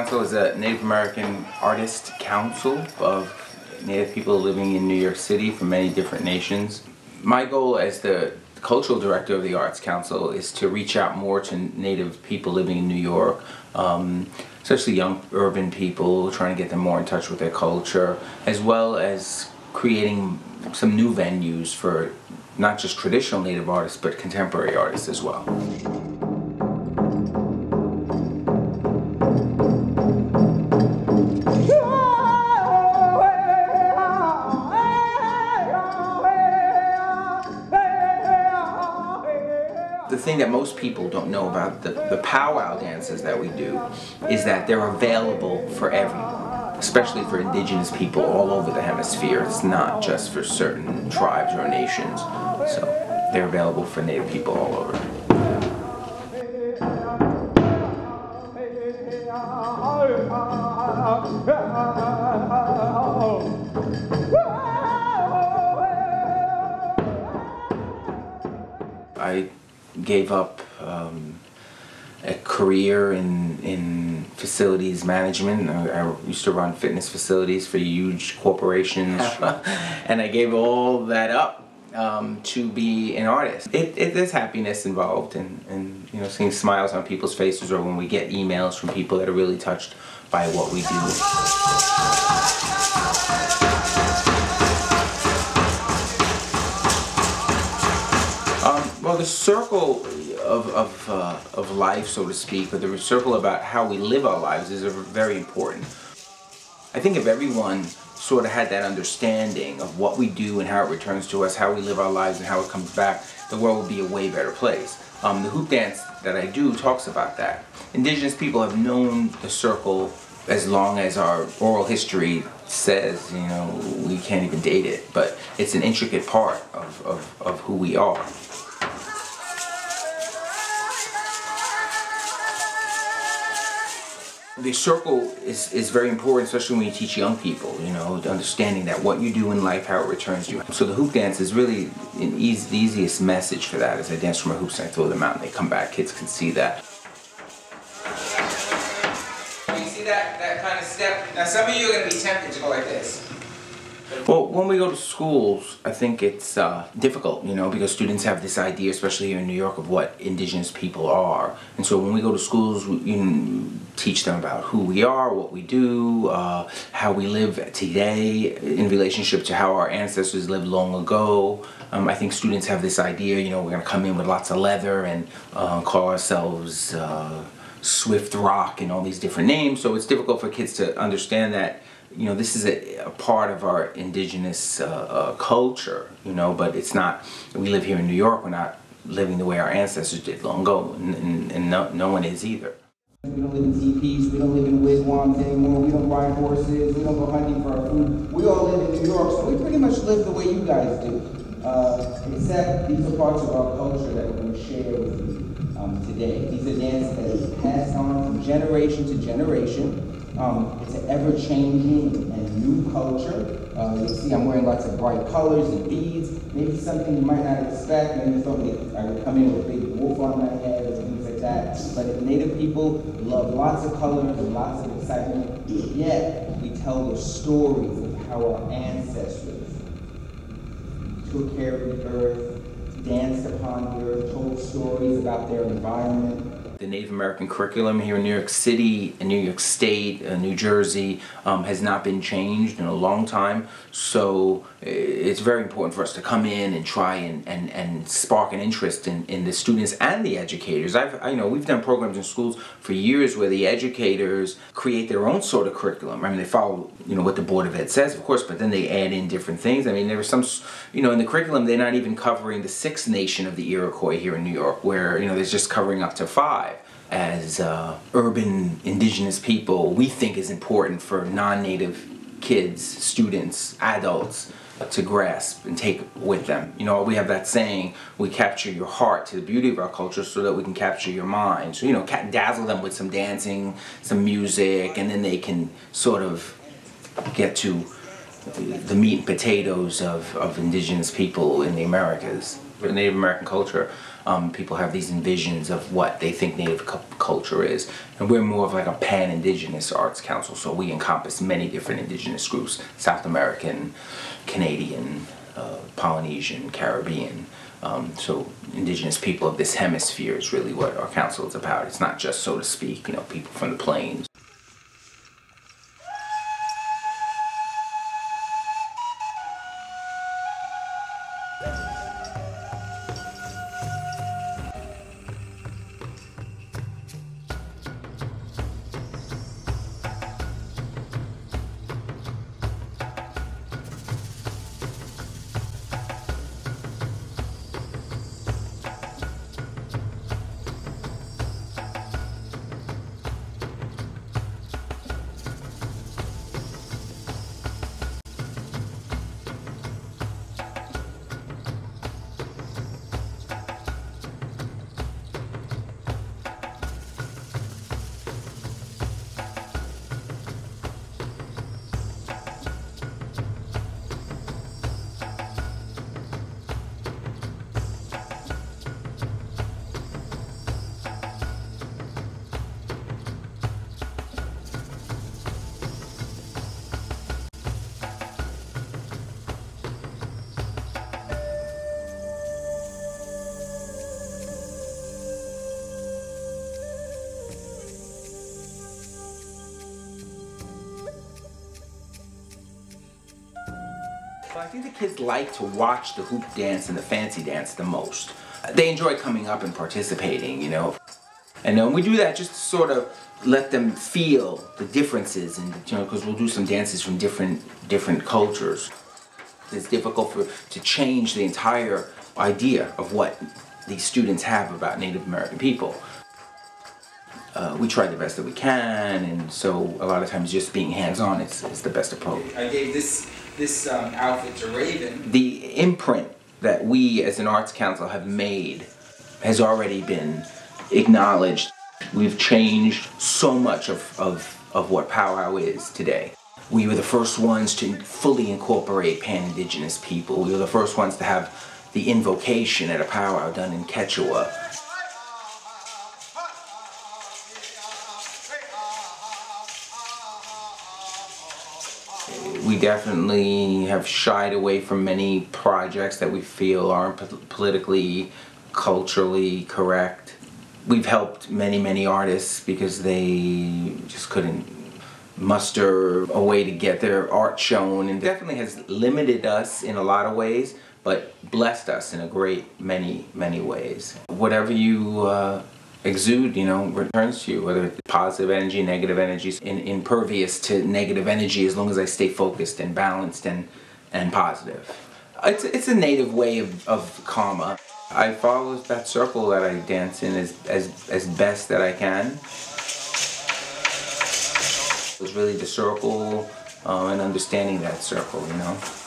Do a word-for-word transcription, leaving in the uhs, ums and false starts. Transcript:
Council is a Native American artist council of Native people living in New York City from many different nations. My goal as the cultural director of the Arts Council is to reach out more to Native people living in New York, um, especially young urban people, trying to get them more in touch with their culture, as well as creating some new venues for not just traditional Native artists, but contemporary artists as well. The thing that most people don't know about the, the powwow dances that we do is that they're available for everyone, especially for indigenous people all over the hemisphere. It's not just for certain tribes or nations. So they're available for Native people all over. I gave up um, a career in, in facilities management. I, I used to run fitness facilities for huge corporations and I gave all that up um, to be an artist. It, it, there's happiness involved and, and you know, seeing smiles on people's faces, or when we get emails from people that are really touched by what we do. Well, the circle of, of, uh, of life, so to speak, or the circle about how we live our lives is very important. I think if everyone sort of had that understanding of what we do and how it returns to us, how we live our lives and how it comes back, the world would be a way better place. Um, the hoop dance that I do talks about that. Indigenous people have known the circle as long as our oral history says, you know, we can't even date it, but it's an intricate part of, of, of who we are. The circle is, is very important, especially when you teach young people, you know, understanding that what you do in life, how it returns to you. So the hoop dance is really an easy, the easiest message for that. As I dance from my hoops and I throw them out and they come back, kids can see that. You see that, that kind of step? Now some of you are going to be tempted to go like this. Well, when we go to schools, I think it's uh, difficult, you know, because students have this idea, especially here in New York, of what indigenous people are. And so when we go to schools, we you know, teach them about who we are, what we do, uh, how we live today in relationship to how our ancestors lived long ago. Um, I think students have this idea, you know, we're going to come in with lots of leather and uh, call ourselves uh, Swift Rock and all these different names. So it's difficult for kids to understand that, you know, this is a, a part of our indigenous uh, uh, culture, you know, but it's not, we live here in New York, we're not living the way our ancestors did long ago, and, and, and no, no one is either. We don't live in teepees, we don't live in wigwams anymore, we don't ride horses, we don't go hunting for our food. We all live in New York, so we pretty much live the way you guys do. Uh, except these are parts of our culture that we're going to share with you um, today. These are dances that are passed on from generation to generation. Um, it's an ever-changing and new culture. Uh, you'll see I'm wearing lots of bright colors and beads. Maybe something you might not expect. Maybe you thought I would come in with a big wolf on my head or things like that. But Native people love lots of colors and lots of excitement. Yet we tell the stories of how our ancestors took care of the earth, danced upon the earth, told stories about their environment. The Native American curriculum here in New York City, in New York State, uh, New Jersey um, has not been changed in a long time. So it's very important for us to come in and try and, and, and spark an interest in, in the students and the educators. I've, I know we've done programs in schools for years where the educators create their own sort of curriculum. I mean, they follow, you know, what the Board of Ed says, of course, but then they add in different things. I mean, there was some, you know, in the curriculum, they're not even covering the sixth nation of the Iroquois here in New York, where, you know, they're just covering up to five. As uh, urban indigenous people, we think is important for non-native kids, students, adults to grasp and take with them. You know, we have that saying, we capture your heart to the beauty of our culture so that we can capture your mind. So, you know, dazzle them with some dancing, some music, and then they can sort of get to the meat and potatoes of, of indigenous people in the Americas. The Native American culture Um, people have these envisions of what they think Native cu culture is. And we're more of like a pan-indigenous arts council, so we encompass many different indigenous groups: South American, Canadian, uh, Polynesian, Caribbean. Um, so indigenous people of this hemisphere is really what our council is about. It's not just, so to speak, you know, people from the plains. So I think the kids like to watch the hoop dance and the fancy dance the most. They enjoy coming up and participating, you know. And uh, we do that just to sort of let them feel the differences, and you know, because we'll do some dances from different different cultures. It's difficult for to change the entire idea of what these students have about Native American people. Uh, we try the best that we can, and so a lot of times just being hands-on is, is the best approach. I gave this this um, outfit to Raven. The imprint that we as an arts council have made has already been acknowledged. We've changed so much of, of, of what powwow is today. We were the first ones to fully incorporate pan-indigenous people. We were the first ones to have the invocation at a powwow done in Quechua. We definitely have shied away from many projects that we feel aren't politically, culturally correct. We've helped many, many artists because they just couldn't muster a way to get their art shown, and definitely has limited us in a lot of ways, but blessed us in a great many, many ways. Whatever you uh, exude, you know, returns to you, whether it's positive energy, negative energy, in, impervious to negative energy as long as I stay focused and balanced and, and positive. It's, it's a native way of, of karma. I follow that circle that I dance in as, as, as best that I can. It's really the circle uh, and understanding that circle, you know.